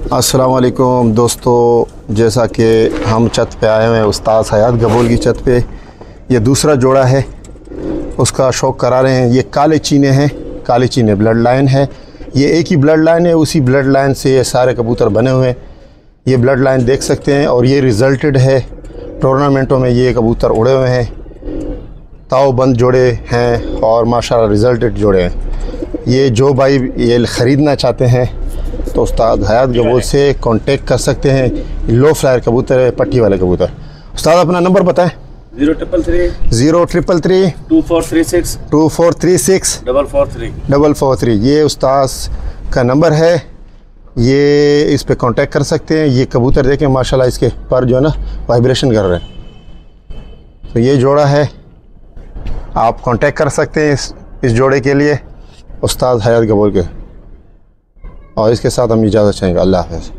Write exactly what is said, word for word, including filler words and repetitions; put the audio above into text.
अस्सलाम वालेकुम दोस्तों, जैसा कि हम छत पे आए हुए हैं उस्ताद हयात गबोल की छत पे। ये दूसरा जोड़ा है, उसका शौक़ करा रहे हैं। ये काले चीने हैं, काले चीने ब्लड लाइन है। ये एक ही ब्लड लाइन है, उसी ब्लड लाइन से ये सारे कबूतर बने हुए हैं। ये ब्लड लाइन देख सकते हैं और ये रिज़ल्टेड है। टूर्नामेंटों में ये कबूतर उड़े हुए हैं, ताव बंद जोड़े हैं और माशाल्लाह रिज़ल्टेड जोड़े हैं। ये जो भाई ये ख़रीदना चाहते हैं तो उस्ताद हयात गबोल से कांटेक्ट कर सकते हैं। लो फ्लायर कबूतर है, पट्टी वाले कबूतर। उस्ताद अपना नंबर बताएं। Zero triple three zero triple three two four three six two four three six double four three double four three ये उस्ताद का नंबर है। ये इस पे कांटेक्ट कर सकते हैं। ये कबूतर देखें माशाल्लाह, इसके पर जो है ना वाइब्रेशन कर रहे हैं। तो ये जोड़ा है, आप कांटेक्ट कर सकते हैं इस इस जोड़े के लिए उस्ताद हयात गबोल के। और इसके साथ हम इजाज़त चाहेंगे। अल्लाह हाफ़िज़।